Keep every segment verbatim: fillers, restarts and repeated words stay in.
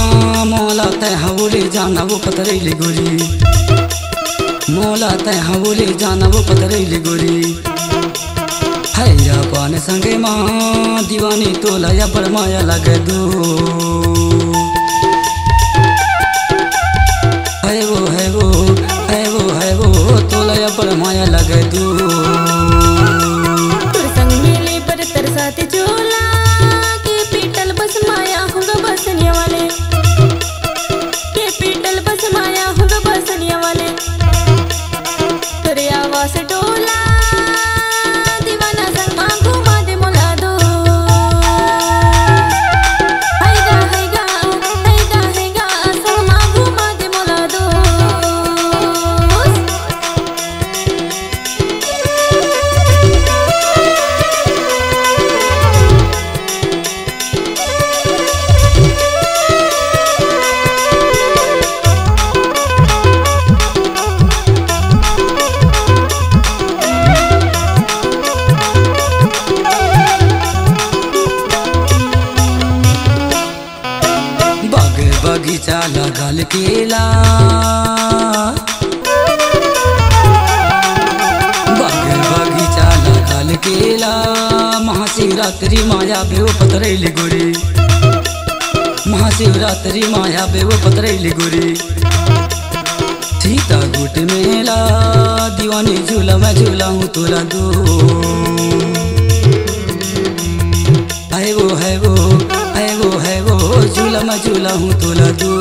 मोला तय हवले जाना वो पतरैली गोरी, मोला तय हवले जाना वो पतरैली गोरी। हैया पान संगे माँ दीवानी तोला या पर माया लगे दो। है वो है वो है वो है वो तोला या पर माया लगे दो। संग मेले पर तरसाते चोला के पीटल बस माया होगा बसनिया वाले, के पीटल बस माया होगा बसनिया वाले। तेरे आवाज टोला दीवाना संग मां घुमा दे मोला दो। हैगा हैगा हैगा हैगा संग मां घुमा दे मोला दो। बगीचा लगल केला, बाग बगीचा लगल केला। महाशिवरात्रि माया बेव पतरैली गोरी, महाशिवरात्रि माया बेव पतरैली गोरी। सीता गुट मेला दीवानी झूला मैं झूला हूँ तोला दो। है वो है वो है वो है वो झूला मैं झूला हूँ तोला दो।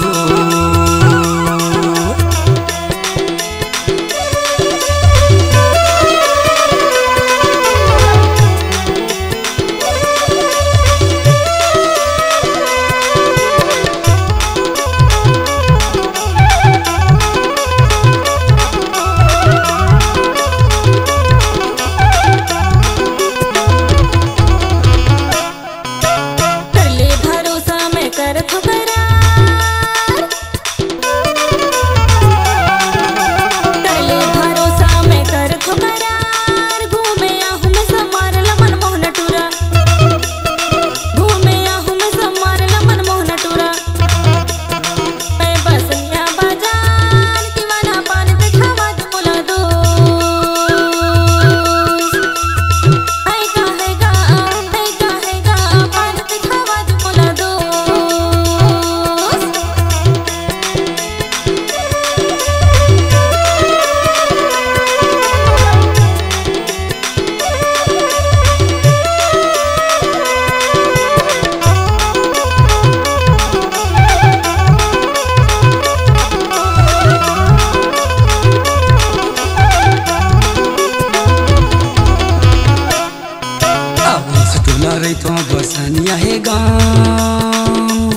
तो बसनिया है गाँव,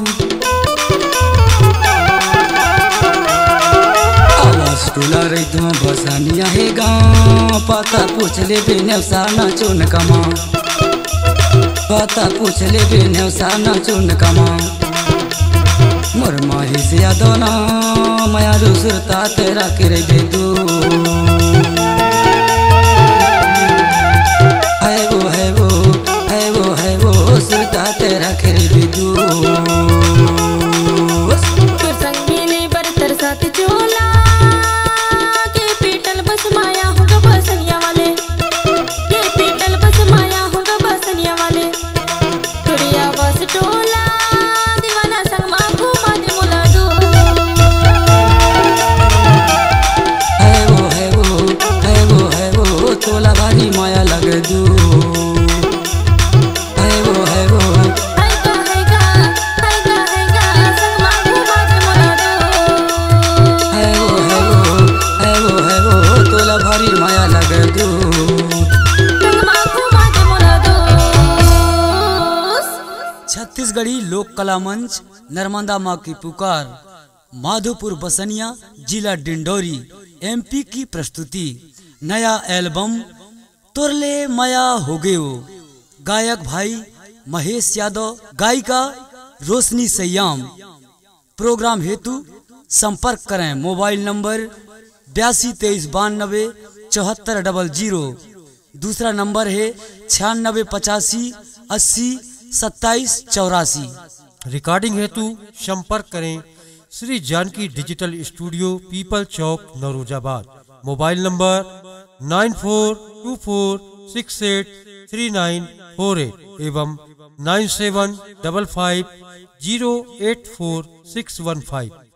आवाज टोला रही तो बसनिया है गाँव। पता पूछ ले बेने साना चुन कमा, पता पूछ ले बेने साना चुन कमा। मोर माही से यादोना माया रुसरता तेरा करे बेदू। है वो है वो है वो है वो सुरता तेरा करे बेदू। संगीने बर तरसाते चोला के पीटल बस माया होगा बसनिया वाले, के पीटल बस माया होगा बसनिया वाले। तेरी आवाज टोला दीवाना संग मां घुमा दे मोला दो। है वो है वो है वो है वो तोला भारी माया लगे दू। छत्तीसगढ़ी लोक कला मंच नर्मदा माँ की पुकार, माधोपुर बसनिया, जिला डिंडोरी, एमपी की प्रस्तुति। नया एल्बम तुरले माया हो गयो। गायक भाई महेश यादव, गायिका रोशनी सयाम। प्रोग्राम हेतु संपर्क करें मोबाइल नंबर बयासी तेईस बानबे चौहत्तर डबल जीरो। दूसरा नंबर है छियानबे पचासी अस्सी सत्ताईस चौरासी। रिकॉर्डिंग हेतु संपर्क करें Shri Janaki digital studio, Peepal Chowk, Naurozabad. Mobile number nine four two four six eight three nine four eight एवं nine seven double five zero eight four six one five.